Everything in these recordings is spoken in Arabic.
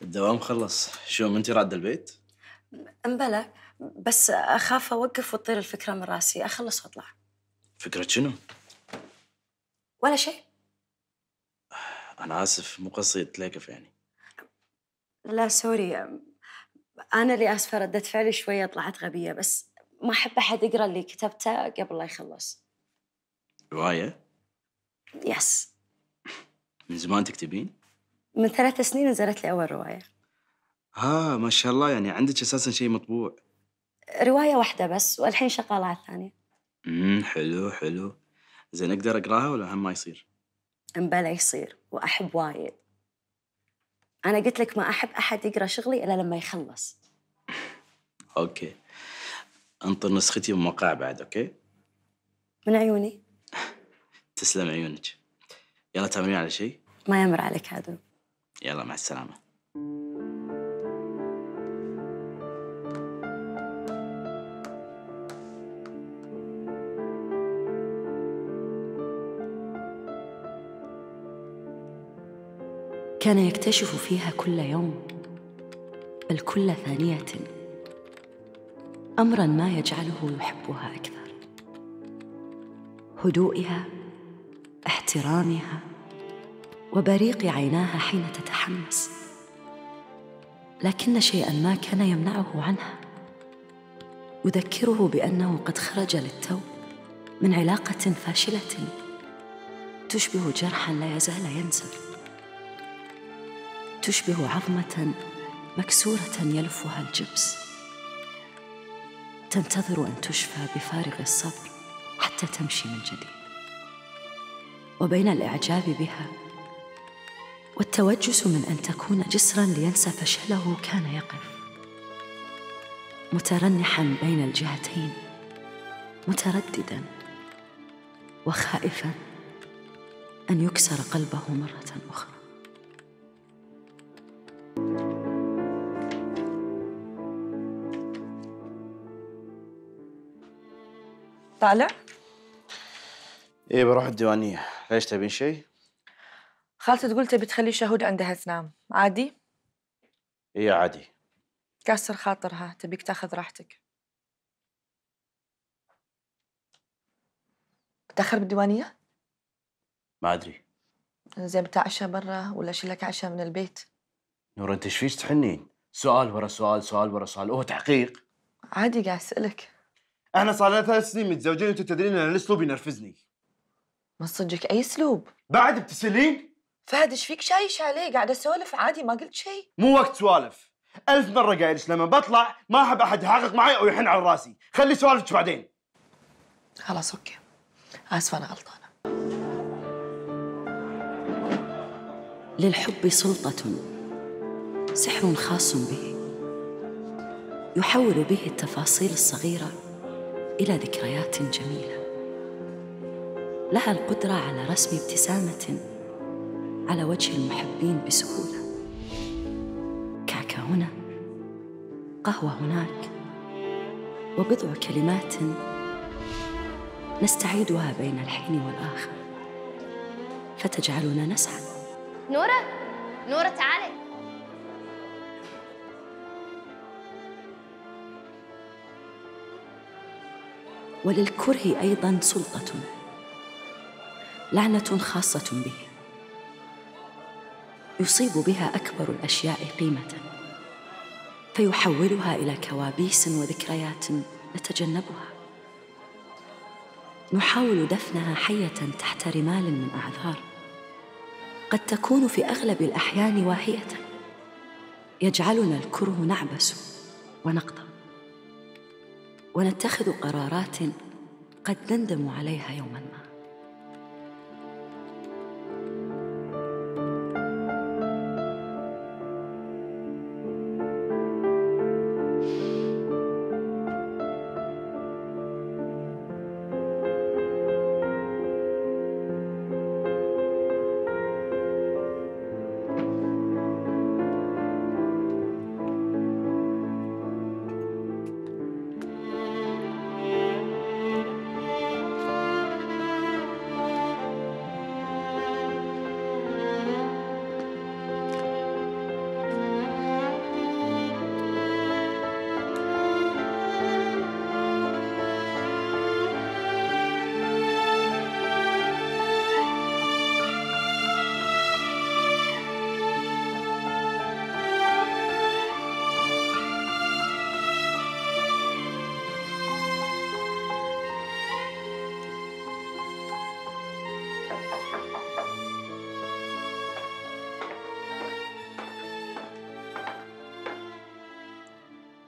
الدوام خلص. شو انت رادة البيت؟ امبلا، بس اخاف اوقف وتطير الفكره من راسي. اخلص واطلع. فكرة شنو؟ ولا شيء. انا اسف، مو قصدي اتلكف يعني. لا سوري، انا اللي اسفه. ردة فعلي شويه طلعت غبيه، بس ما احب احد يقرا اللي كتبته قبل لا يخلص. رواية؟ يس. من زمان تكتبين؟ من 3 سنين نزلت لي اول روايه. ما شاء الله، يعني عندك اساسا شيء مطبوع. روايه واحده بس، والحين شغاله على الثانيه. حلو حلو. زين اقدر اقراها ولا هم ما يصير؟ امبلا يصير، واحب وايد. انا قلت لك ما احب احد يقرا شغلي الا لما يخلص. اوكي. انطر نسختي وموقع بعد، اوكي؟ من عيوني. تسلم عيونك. يلا تامرين على شيء؟ ما يمر عليك عدو. يلا مع السلامة. كان يكتشف فيها كل يوم، بل كل ثانية، أمراً ما يجعله يحبها أكثر. هدوئها، احترامها، وبريق عيناها حين تتحمس. لكن شيئاً ما كان يمنعه عنها، يذكره بأنه قد خرج للتو من علاقة فاشلة تشبه جرحاً لا يزال ينزف، تشبه عظمة مكسورة يلفها الجبس، تنتظر أن تشفى بفارغ الصبر حتى تمشي من جديد. وبين الإعجاب بها والتوجس من أن تكون جسراً لينسى فشله، كان يقف مترنحاً بين الجهتين، متردداً وخائفاً أن يكسر قلبه مرة أخرى. طالع؟ ايه بروح الديوانية. ليش تبين شيء؟ خالتي تقول تبي تخلي شهود عندها تنام، عادي؟ ايه عادي. كسر خاطرها، تبيك تاخذ راحتك. بتأخر بالديوانية؟ ما ادري. زين بتعشى برا ولا شيلك عشاء من البيت؟ نور انت ايش فيش تحنين؟ سؤال ورا سؤال، سؤال ورا سؤال، هو تحقيق؟ عادي قاعد أسألك. احنا صار لنا 3 سنين متزوجين وانتم تدرين ان الاسلوب ينرفزني. ما صدقك أي أسلوب؟ بعد بتسألين؟ فهد ايش فيك شايش عليه؟ قاعدة أسولف عادي، ما قلت شيء. مو وقت سوالف. 1000 مرة قايلش لما بطلع ما أحب أحد يحقق معي أو يحن على راسي. خلي سوالفك بعدين. خلاص أوكي، آسفة أنا غلطانة. للحب سلطة، سحر خاص به، يحول به التفاصيل الصغيرة إلى ذكريات جميلة. لها القدرة على رسم ابتسامة على وجه المحبين بسهولة. كعكة هنا، قهوة هناك، وبضع كلمات نستعيدها بين الحين والآخر فتجعلنا نسعد. نورة، نورة تعالي. وللكره أيضاً سلطة، لعنة خاصة به، يصيب بها أكبر الأشياء قيمة، فيحولها إلى كوابيس وذكريات نتجنبها. نحاول دفنها حية تحت رمال من أعذار قد تكون في أغلب الأحيان واهية. يجعلنا الكره نعبس ونقضى، ونتخذ قرارات قد نندم عليها يوماً ما.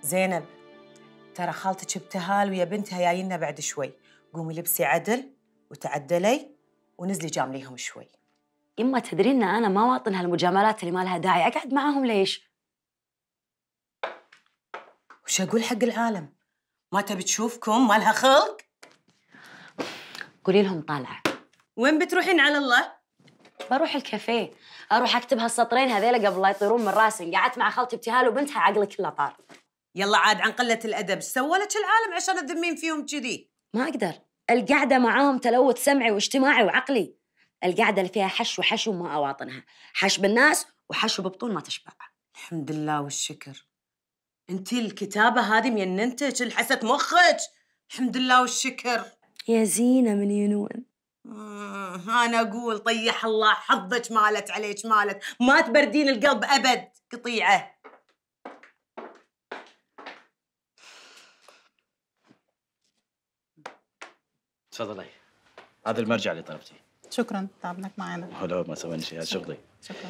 زينب، ترى خالتك ابتهال ويا بنتها جايينا بعد شوي، قومي لبسي عدل وتعدلي ونزلي جامليهم شوي. يما تدرين ان انا ما واطن هالمجاملات اللي ما لها داعي، اقعد معاهم ليش؟ وش اقول حق العالم؟ ما تبي تشوفكم؟ ما لها خلق؟ قولي لهم طالعه. وين بتروحين على الله؟ بروح الكافيه، اروح اكتب هالسطرين هذيلا قبل لا يطيرون من راسي. قعدت مع خالتي ابتهال وبنتها عقلي كله طار. يلا عاد عن قلة الأدب، ايش سوى لك العالم عشان تذمين فيهم كذي؟ ما اقدر، القعده معاهم تلوث سمعي واجتماعي وعقلي. القعده اللي فيها حش وحشو ما اواطنها، حش بالناس وحشو ببطون ما تشبع. الحمد لله والشكر. انتي الكتابة هذه ميننتك الحست مخك. الحمد لله والشكر. يا زينه من ينون. أنا أقول طيح الله حظك مالت عليك مالت، ما تبردين القلب أبد قطيعة. تفضلي، هذا المرجع اللي طلبتيه. شكرا، تعبناك معانا. ولو ما سوينا شيء، هذا شغلي. شكرا.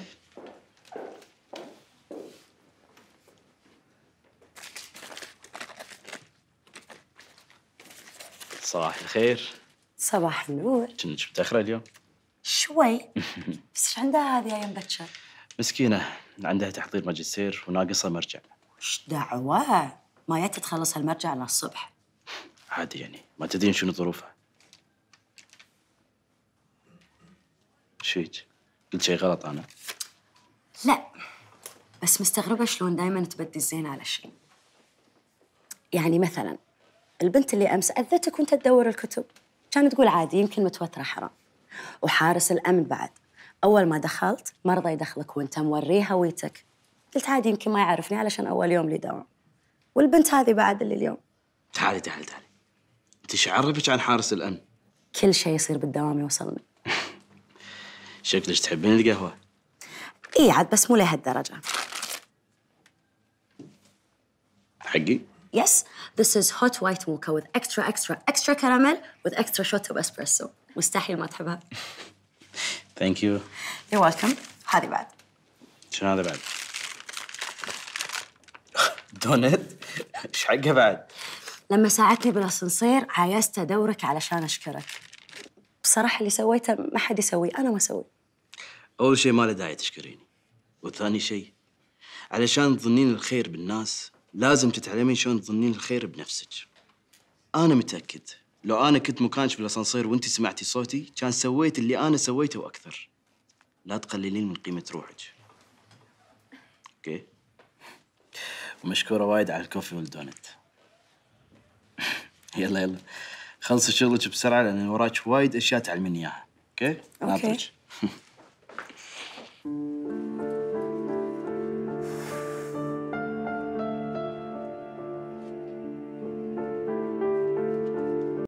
صباح الخير. صباح النور. كنت متأخرة اليوم؟ شوي بس ايش عندها هذه يا مبكر؟ مسكينة، عندها تحضير ماجستير وناقصها مرجع. ايش دعوة؟ ما جت تخلص هالمرجع على الصبح. عادي يعني، ما تدرين شنو ظروفها. شيك؟ قلت شيء غلط أنا؟ لا بس مستغربة شلون دايما تبدي الزين على شيء. يعني مثلا البنت اللي أمس أذتك وأنت تدور الكتب، كانت تقول عادي يمكن متوترة حرام. وحارس الأمن بعد أول ما دخلت ما رضى يدخلك وأنت موريه هويتك، قلت عادي يمكن ما يعرفني علشان أول يوم لي دوام. والبنت هذه بعد اللي اليوم. تعالي تعالي تعالي، أنت إيش عرفك عن حارس الأمن؟ كل شيء يصير بالدوام يوصلني. شكلك تحبين القهوة. إيه عاد بس مو لهالدرجة. حقي؟ Yes, this is hot white mocha with extra caramel with extra shot of espresso. مستحيل ما تحبها. Thank you. You're welcome. هذه بعد. شنو هذا بعد؟ دونت؟ ايش حقها بعد؟ لما ساعدتني بالاسانسير عايزت ادورك علشان اشكرك. بصراحة اللي سويته ما حد يسويه، أنا ما أسوي. أول شيء ما له داعي تشكريني، وثاني شيء علشان تظنين الخير بالناس لازم تتعلمين شلون تظنين الخير بنفسك. أنا متأكد لو أنا كنت مكانك بالأسانسير وأنت سمعتي صوتي كان سويت اللي أنا سويته وأكثر. لا تقللين من قيمة روحك. أوكي؟ ومشكورة وايد على الكوفي والدونت. يلا يلا خلصي شغلك بسرعة لأن وراك وايد أشياء تعلمين إياها. أوكي؟ أوكي. ناطرك.